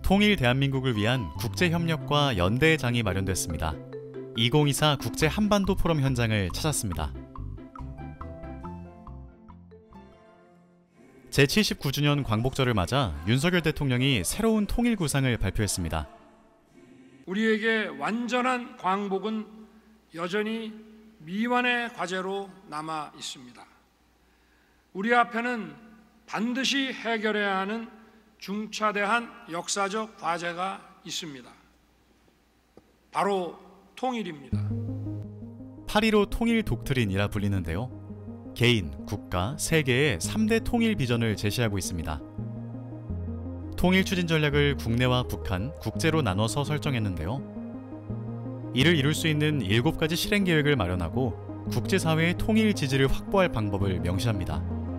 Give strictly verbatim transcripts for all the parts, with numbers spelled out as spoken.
통일 대한민국을 위한 국제협력과 연대의 장이 마련됐습니다. 이천이십사 국제 한반도 포럼 현장을 찾았습니다. 제칠십구 주년 광복절을 맞아 윤석열 대통령이 새로운 통일 구상을 발표했습니다. 우리에게 완전한 광복은 여전히 미완의 과제로 남아 있습니다. 우리 앞에는 반드시 해결해야 하는 중차대한 역사적 과제가 있습니다. 바로 통일입니다. 팔일오 통일 독트린이라 불리는데요. 개인, 국가, 세계의 삼 대 통일 비전을 제시하고 있습니다. 통일 추진 전략을 국내와 북한, 국제로 나눠서 설정했는데요. 이를 이룰 수 있는 일곱 가지 실행 계획을 마련하고 국제사회의 통일 지지를 확보할 방법을 명시합니다.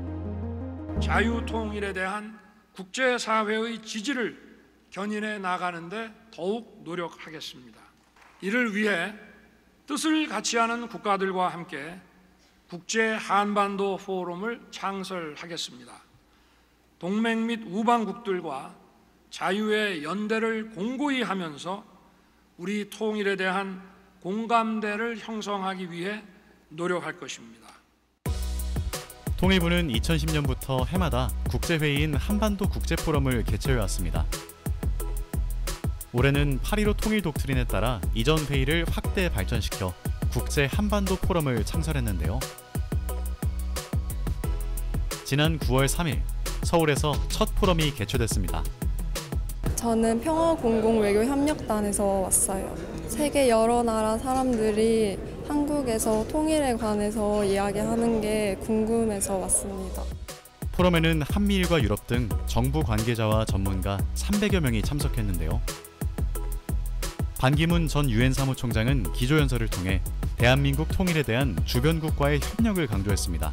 자유통일에 대한 국제사회의 지지를 견인해 나가는 데 더욱 노력하겠습니다. 이를 위해 뜻을 같이 하는 국가들과 함께 국제 한반도 포럼을 창설하겠습니다. 동맹 및 우방국들과 자유의 연대를 공고히 하면서 우리 통일에 대한 공감대를 형성하기 위해 노력할 것입니다. 통일부는 이천십 년부터 해마다 국제회의인 한반도 국제포럼을 개최해왔습니다. 올해는 팔일오 통일 독트린에 따라 이전 회의를 확대 발전시켜 국제 한반도 포럼을 창설했는데요. 지난 구월 삼일 서울에서 첫 포럼이 개최됐습니다. 저는 평화공동외교협력단에서 왔어요. 세계 여러 나라 사람들이 한국에서 통일에 관해서 이야기하는 게 궁금해서 왔습니다. 포럼에는 한미일과 유럽 등 정부 관계자와 전문가 삼백여 명이 참석했는데요. 반기문 전 유엔 사무총장은 기조연설을 통해 대한민국 통일에 대한 주변국과의 협력을 강조했습니다.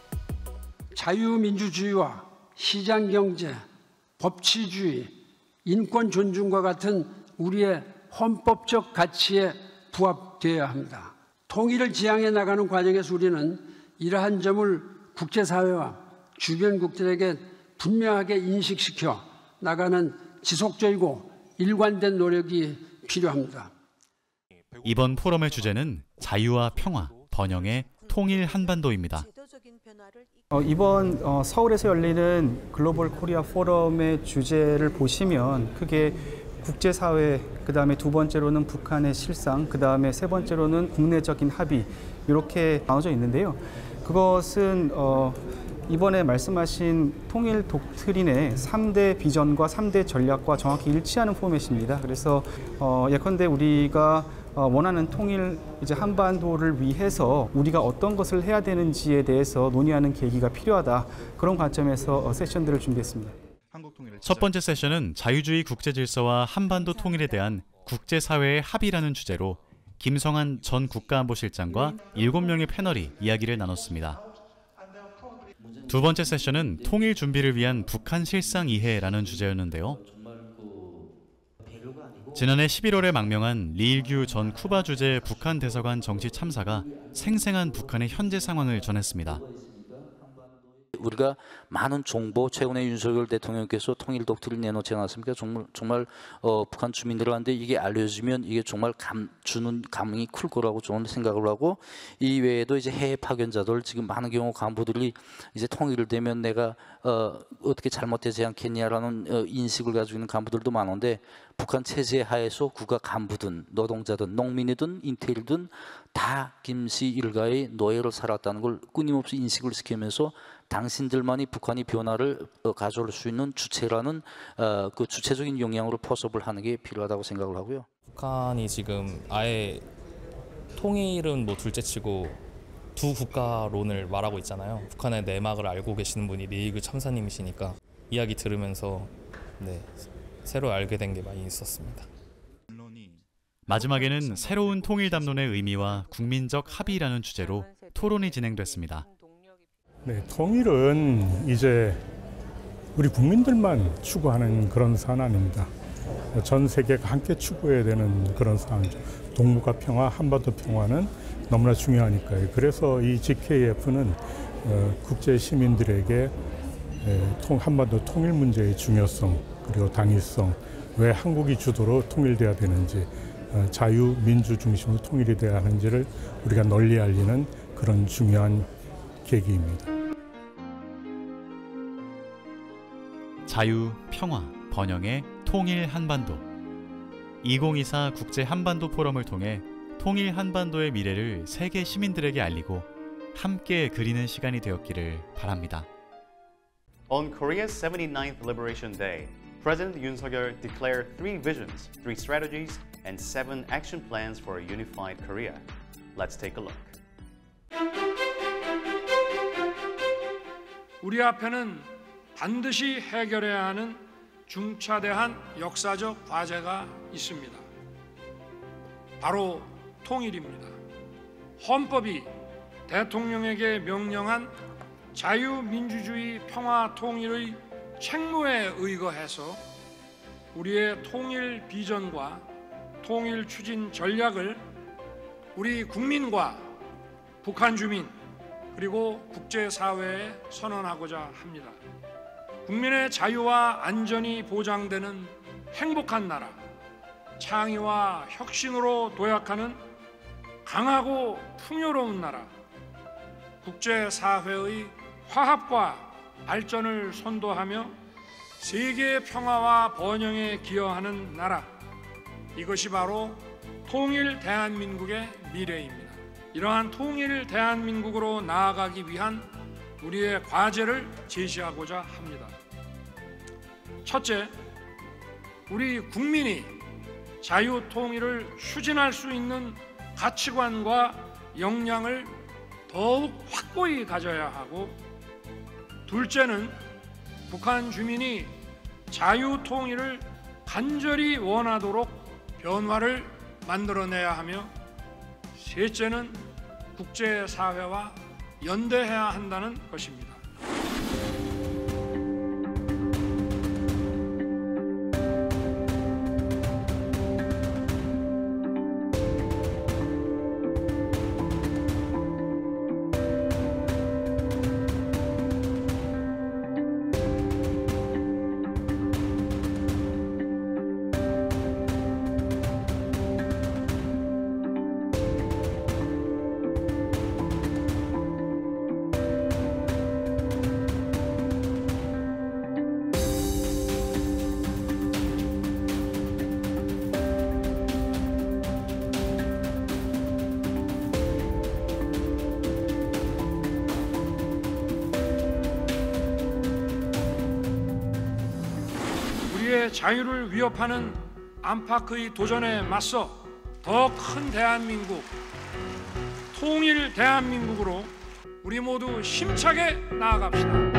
자유민주주의와 시장경제, 법치주의, 인권 존중과 같은 우리의 헌법적 가치에 부합되어야 합니다. 통일을 지향해 나가는 과정에서 우리는 이러한 점을 국제사회와 주변국들에게 분명하게 인식시켜 나가는 지속적이고 일관된 노력이 필요합니다. 이번 포럼의 주제는 자유와 평화, 번영의 통일 한반도입니다. 어, 이번 어, 서울에서 열리는 글로벌 코리아 포럼의 주제를 보시면 크게 국제사회, 그 다음에 두 번째로는 북한의 실상, 그 다음에 세 번째로는 국내적인 합의 이렇게 나눠져 있는데요. 그것은 어, 이번에 말씀하신 통일 독트린의 삼 대 비전과 삼 대 전략과 정확히 일치하는 포맷입니다. 그래서 어, 예컨대 우리가 어, 원하는 통일 이제 한반도를 위해서 우리가 어떤 것을 해야 되는지에 대해서 논의하는 계기가 필요하다. 그런 관점에서 어, 세션들을 준비했습니다. 첫 번째 세션은 자유주의 국제질서와 한반도 통일에 대한 국제사회의 합의라는 주제로 김성한 전 국가안보실장과 일곱 명의 패널이 이야기를 나눴습니다. 두 번째 세션은 통일 준비를 위한 북한 실상 이해라는 주제였는데요. 지난해 십일월에 망명한 리일규 전 쿠바 주재 북한 대사관 정치 참사가 생생한 북한의 현재 상황을 전했습니다. 우리가 많은 정보, 최근에 윤석열 대통령께서 통일 독트린 내놓지 않았습니까? 정말 정말 어, 북한 주민들한테 이게 알려지면 이게 정말 감 주는 감흥이 클 거라고 저는 생각을 하고, 이 외에도 이제 해외 파견자들 지금 많은 경우 간부들이 이제 통일되면 내가 어, 어떻게 잘못되지 않겠냐라는 어, 인식을 가지고 있는 간부들도 많은데, 북한 체제 하에서 국가 간부든 노동자든 농민이든 인텔이든 다 김씨 일가의 노예를 살았다는 걸 끊임없이 인식을 시키면서 당신들만이 북한이 변화를 가져올 수 있는 주체라는 어, 그 주체적인 영향으로 포섭을 하는 게 필요하다고 생각을 하고요. 북한이 지금 아예 통일은 뭐 둘째치고 두 국가론을 말하고 있잖아요. 북한의 내막을 알고 계시는 분이 리일규 참사님이시니까 이야기 들으면서 네, 새로 알게 된 게 많이 있었습니다. 마지막에는 새로운 통일 담론의 의미와 국민적 합의라는 주제로 토론이 진행됐습니다. 네, 통일은 이제 우리 국민들만 추구하는 그런 사안 아닙니다. 전 세계가 함께 추구해야 되는 그런 사안이죠. 동북아 평화, 한반도 평화는 너무나 중요하니까요. 그래서 이 지케이에프는 국제 시민들에게 한반도 통일 문제의 중요성, 그리고 당위성, 왜 한국이 주도로 통일돼야 되는지, 자유, 민주 중심으로 통일이 돼야 하는지를 우리가 널리 알리는 그런 중요한 계기입니다. 자유, 평화, 번영의 통일 한반도. 이천이십사 국제 한반도 포럼을 통해 통일 한반도의 미래를 세계 시민들에게 알리고 함께 그리는 시간이 되었기를 바랍니다. On Korea's seventy-ninth Liberation Day, President Yoon Suk-yeol declared three visions, three strategies, and seven action plans for a unified Korea. Let's take a look. 우리 앞에는 반드시 해결해야 하는 중차대한 역사적 과제가 있습니다. 바로 통일입니다. 헌법이 대통령에게 명령한 자유민주주의 평화 통일의 책무에 의거해서 우리의 통일 비전과 통일 추진 전략을 우리 국민과 북한 주민 그리고 국제사회에 선언하고자 합니다. 국민의 자유와 안전이 보장되는 행복한 나라, 창의와 혁신으로 도약하는 강하고 풍요로운 나라, 국제사회의 화합과 발전을 선도하며 세계의 평화와 번영에 기여하는 나라, 이것이 바로 통일 대한민국의 미래입니다. 이러한 통일 대한민국으로 나아가기 위한 우리의 과제를 제시하고자 합니다. 첫째, 우리 국민이 자유 통일을 추진할 수 있는 가치관과 역량을 더욱 확고히 가져야 하고, 둘째는 북한 주민이 자유 통일을 간절히 원하도록 변화를 만들어내야 하며, 셋째는 국제사회와 연대해야 한다는 것입니다. 우리의 자유를 위협하는 안팎의 도전에 맞서 더 큰 대한민국, 통일 대한민국으로 우리 모두 힘차게 나아갑시다.